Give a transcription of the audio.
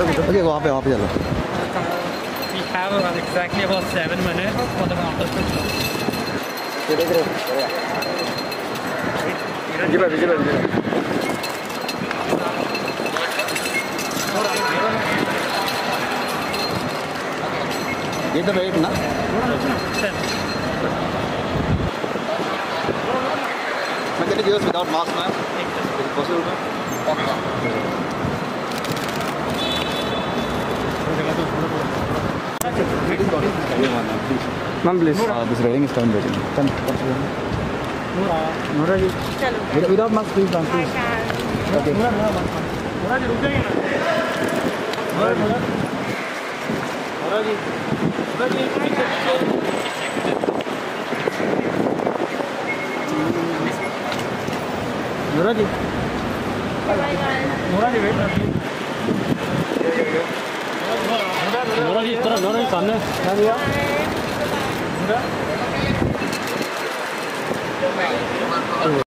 रुकिए वहाँ पे चलो. We have exactly about 7 minutes for the contest to close. ये तो वेट ना. मैं can use without mask ma'am. Possible ma'am. Ma'am, please. This rating is time rating. Nora ji. Without mask, please, ma'am, please. Okay. Nora ji, रुक जाइए ना. Nora ji. Nora ji. Nora ji. Nora ji, wait. Nora ji, इस तरफ, Nora ji सामने. क्या दिया? Nora.